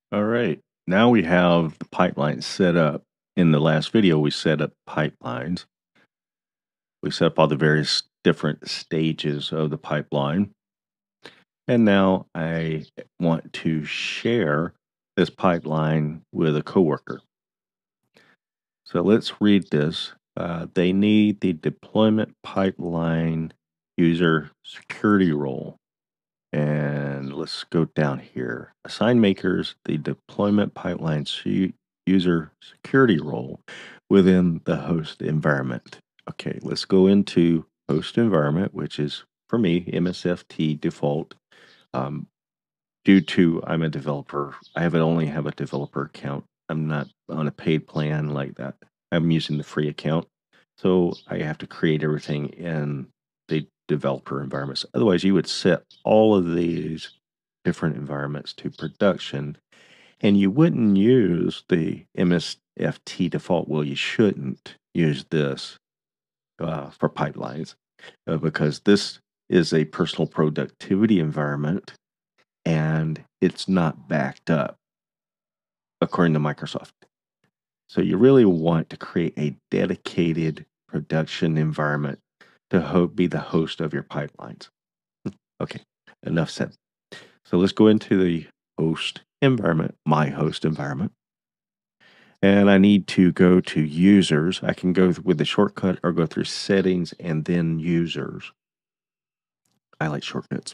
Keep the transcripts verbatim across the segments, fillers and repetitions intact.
All right. Now we have the pipeline set up. In the last video, we set up pipelines. We set up all the various different stages of the pipeline. And now I want to share this pipeline with a coworker. So let's read this. Uh, they need the deployment pipeline user security role. And let's go down here. Assign makers the deployment pipeline su- user security role within the host environment. Okay, let's go into host environment, which is for me M S F T default. Um, due to I'm a developer, I have only have a developer account. I'm not on a paid plan like that. I'm using the free account, so I have to create everything in the developer environments. Otherwise, you would set all of these different environments to production, and you wouldn't use the M S F T default. Well, you shouldn't use this uh, for pipelines uh, because this is a personal productivity environment and it's not backed up according to Microsoft. So you really want to create a dedicated production environment to ho- be the host of your pipelines. Okay, enough said. So let's go into the host environment, my host environment. And I need to go to users. I can go with the shortcut or go through settings and then users. I like shortcuts.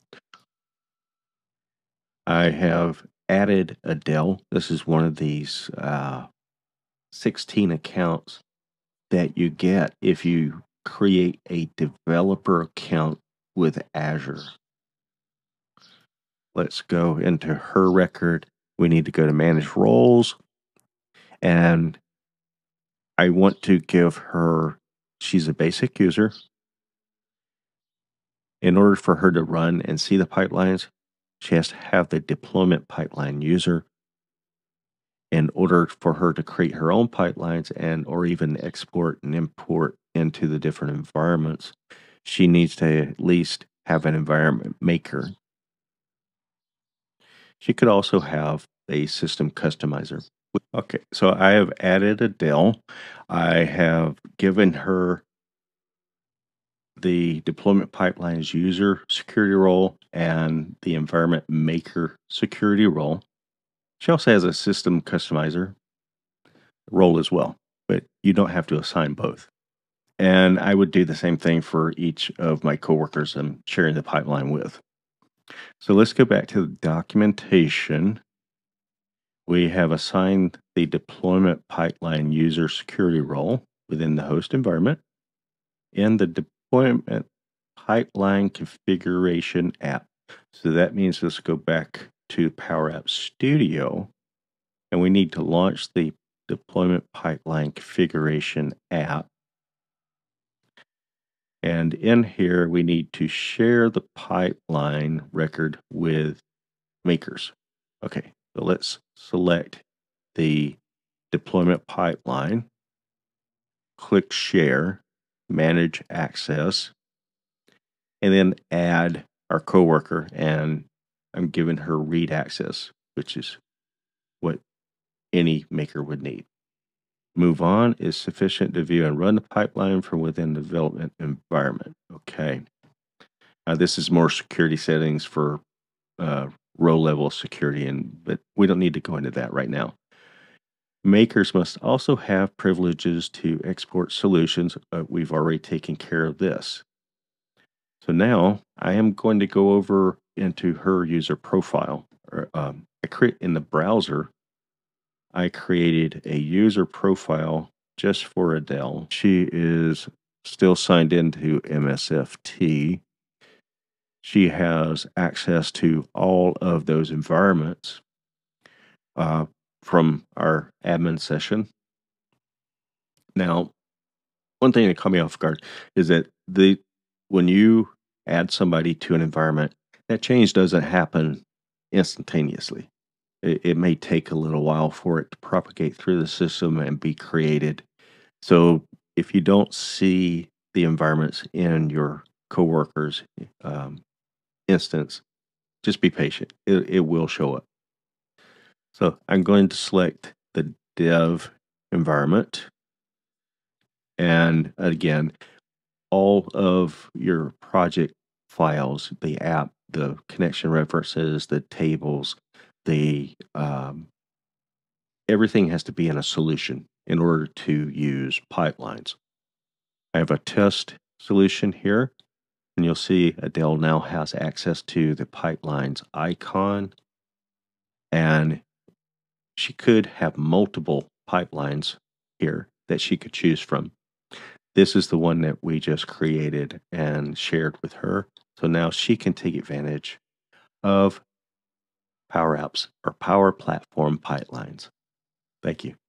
I have added Adele. This is one of these uh, sixteen accounts that you get if you create a developer account with Azure. Let's go into her record. We need to go to manage roles, and I want to give her, she's a basic user. In order for her to run and see the pipelines, she has to have the deployment pipeline user. In order for her to create her own pipelines and or even export and import into the different environments, she needs to at least have an environment maker. She could also have a system customizer. Okay, so I have added Adele. I have given her the deployment pipelines user security role and the environment maker security role. She also has a system customizer role as well, but you don't have to assign both. And I would do the same thing for each of my coworkers I'm sharing the pipeline with. So let's go back to the documentation. We have assigned the deployment pipeline user security role within the host environment. In the deployment pipeline configuration app. So that means let's go back to Power Apps Studio, and we need to launch the deployment pipeline configuration app. And in here, we need to share the pipeline record with makers. Okay, so let's select the deployment pipeline, click share, manage access, and then add our coworker, and I'm giving her read access, which is what any maker would need. Move on is sufficient to view and run the pipeline from within the development environment. Okay. Now this is more security settings for uh, row level security, and but we don't need to go into that right now. Makers must also have privileges to export solutions. Uh, we've already taken care of this. So now I am going to go over into her user profile. Or, um, I create in the browser. I created a user profile just for Adele. She is still signed into M S F T. She has access to all of those environments uh, from our admin session. Now, one thing that caught me off guard is that the when you add somebody to an environment, that change doesn't happen instantaneously. It, it may take a little while for it to propagate through the system and be created. So if you don't see the environments in your coworkers' um, instance, just be patient. It, it will show up. So I'm going to select the dev environment. And again, all of your project files, the app, the connection references, the tables, the um, everything has to be in a solution in order to use pipelines. I have a test solution here, and you'll see Adele now has access to the pipelines icon, and she could have multiple pipelines here that she could choose from. This is the one that we just created and shared with her. So now she can take advantage of Power Apps or Power Platform pipelines. Thank you.